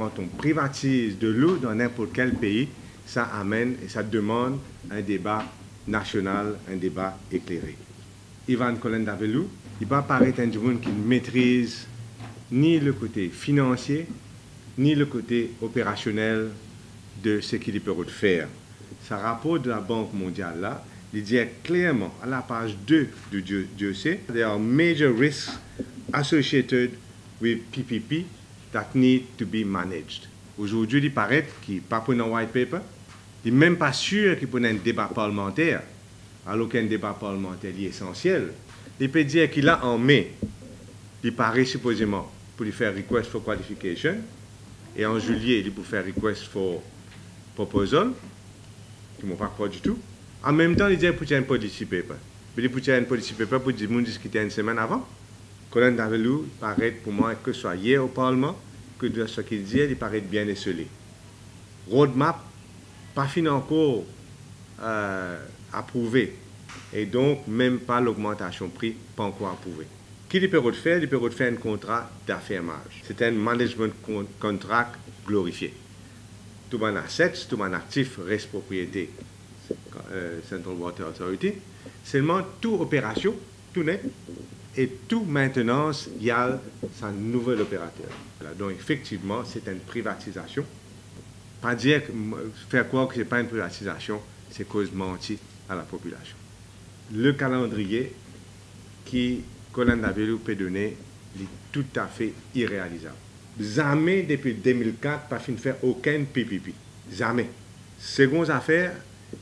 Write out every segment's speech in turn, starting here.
quand on privatise de l'eau dans n'importe quel pays, ça amène et ça demande un débat national, un débat éclairé. Ivan Colendavelou, il va paraître un monde qui ne maîtrise ni le côté financier, ni le côté opérationnel de ce qu'il peut faire. Ce rapport de la Banque mondiale, là, il dit clairement à la page 2 du dossier, there are major risks associated with PPP that need to be managed. Aujourd'hui, il paraît qu'il n'est pas pour un white paper, il n'est même pas sûr qu'il peut un débat parlementaire, alors qu'un débat parlementaire est essentiel. Il peut dire qu'il a en mai, il paraît supposément pour lui faire request for qualification, et en juillet, il peut faire request for proposal, qui ne m'ont pas croire du tout. En même temps, il dit qu'il y a un policy paper. Il dit qu'il y a un policy paper pour discuter une semaine avant. Colendavelou paraît pour moi que ce soit hier au Parlement, que de ce qu'il dit, il paraît bien esselé. Roadmap, pas fini encore approuvé. Et donc, même pas l'augmentation prix, pas encore approuvé. Qui il peut faire? Il peut faire un contrat d'affirmage. C'est un management contract glorifié. Tout mon assets, tout mon actif reste propriété Central Water Authority. Seulement, toute opération, tout net, et toute maintenance, il y a un nouvel opérateur. Voilà. Donc, effectivement, c'est une privatisation. Pas dire, faire croire que ce n'est pas une privatisation, c'est cause mentir à la population. Le calendrier qui Colendavelou peut donner est tout à fait irréalisable. Jamais depuis 2004, pas fin de faire aucun PPP. Jamais. Seconde affaire,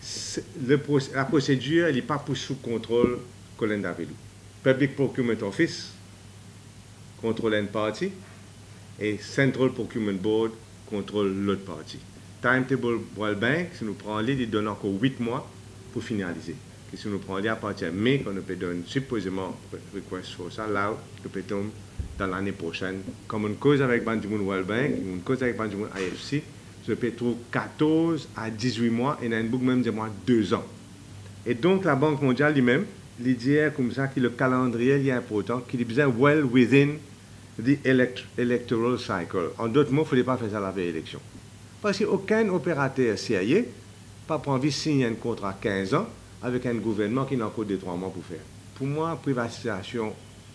la procédure n'est pas sous contrôle Colendavelou. Public Procurement Office contrôle une partie et Central Procurement Board contrôle l'autre partie. Timetable World Bank, si nous prenons il donne encore 8 mois pour finaliser. Et si nous prenons à partir de mai, qu'on peut donner supposément request pour ça, là, nous peut tomber dans l'année prochaine. Comme une cause avec Banjimoun World Bank, une cause avec Banjimoun IFC, je peux trouver 14 à 18 mois et dans un book même de moi 2 ans. Et donc la Banque mondiale lui-même, il dit comme ça que le calendrier est important, qu'il est besoin well within the electoral cycle. En d'autres mots, il ne fallait pas faire ça à la veille élection. Parce qu'aucun opérateur sérieux n'a pas envie de signer un contrat 15 ans avec un gouvernement qui n'a encore 2-3 mois pour faire. Pour moi, privatisation,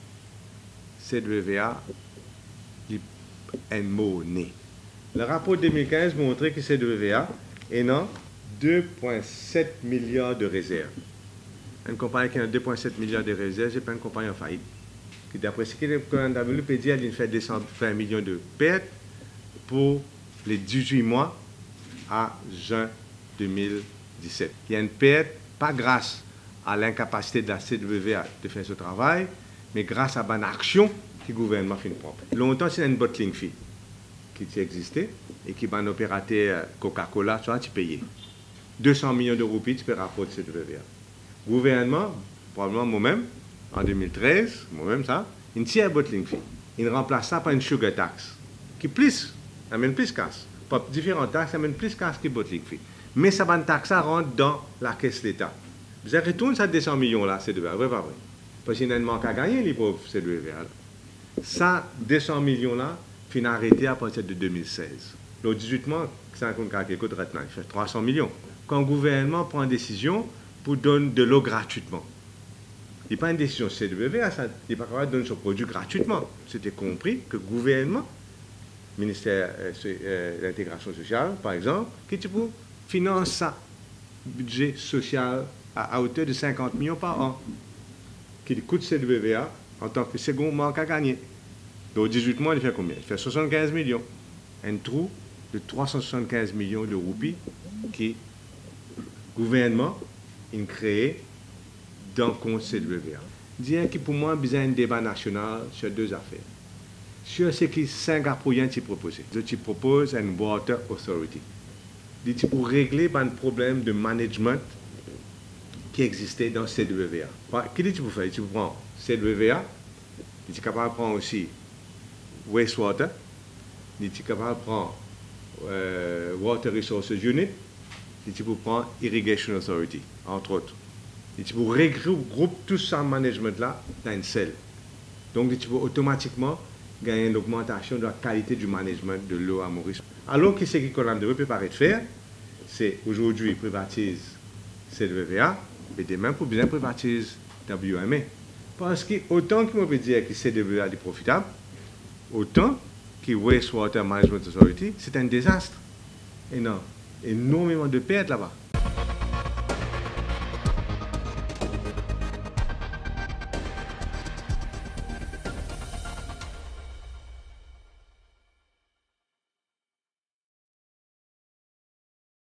CWA, est un mot né. Le rapport 2015 montrait que CWA est dans 2,7 milliards de réserves. Une compagnie qui a 2,7 milliards de réserves, ce n'est pas une compagnie en faillite. D'après ce que le Colendavelou peut dire, il fait 220 millions de pertes pour les 18 mois à juin 2017. Il y a une perte, pas grâce à l'incapacité de la CWA de faire ce travail, mais grâce à une action que le gouvernement fait propre. Longtemps, c'est une bottling fee qui existait et qui va un opérateur Coca-Cola, soit tu payais. 200 millions de roupies, tu peux rapporter CWA. Gouvernement, probablement moi-même, en 2013, moi-même ça, une tiers bottling fee. Il remplace ça par une sugar tax, qui amène plus casse. Pas différentes taxes, amène plus casse que bottling fee. Mais ça va une taxe, ça rentre dans la caisse de l'État. Vous retournez ça 200 millions là, c'est de vrai, pas vrai. Parce qu'il y a un manque à gagner, les pauvres, c'est de vrai. Ça, 200 millions là, fin arrêté à partir de 2016. Le 18 mois, ça compte quelque chose de retenant, il fait 300 millions. Quand le gouvernement prend une décision pour donner de l'eau gratuitement, il n'y a pas une décision CWA, il n'est pas capable de donner son produit gratuitement. C'était compris que le gouvernement, ministère de l'intégration sociale, par exemple, qui finance ça, budget social à hauteur de 50 millions par an, qui coûte CWA en tant que second manque à gagner. Donc 18 mois, il fait combien? Il fait 75 millions. Un trou de 375 millions de roupies qui le gouvernement a créé dans le compte CWA. Dire que pour moi, il y a un débat national sur deux affaires. Sur ce que les Singapouriens ont proposé. Ils proposent une Water Authority. Ils pour régler un problème de management qui existait dans CWA. Qu'est-ce que tu peux faire? Tu prends CWA, tu es capable de prendre aussi Wastewater, tu es capable de prendre Water Resources Unit, et tu peux prendre Irrigation Authority, entre autres. Et tu peux regrouper tout ce management-là dans une seule. Donc, tu peux automatiquement gagner une augmentation de la qualité du management de l'eau à Maurice. Alors que ce qu'on devrait préparer de faire, c'est aujourd'hui privatise CWA, et demain pour bien privatise WMA. Parce que autant qu'on peut dire que CWA est profitable, autant que Wastewater Management Authority, c'est un désastre. Et non, énormément de pertes là-bas.